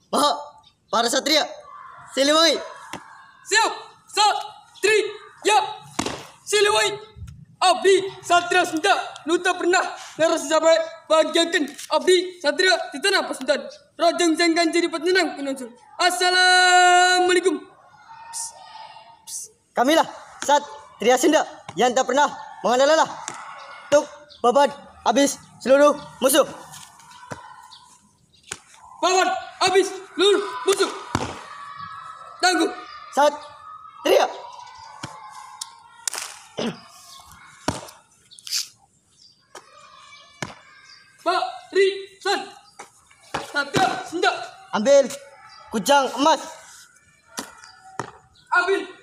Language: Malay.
Maha, para satria, Siliwangi. Siap, Satria, Siliwangi. Abdi Satria Sunda, Nuta pernah naras sampai bagiakan Abdi Satria di tanah Pasundan. Rajang jangkan jadi petenang penonton. Assalamualaikum. Kamilah Satria Sunda yang tak pernah mengenal lelah. Tuk babat habis seluruh musuh. Babat habis seluruh musuh. Tangguh. Satria. Barisan. Satria Sunda. Ambil kujang emas. Ambil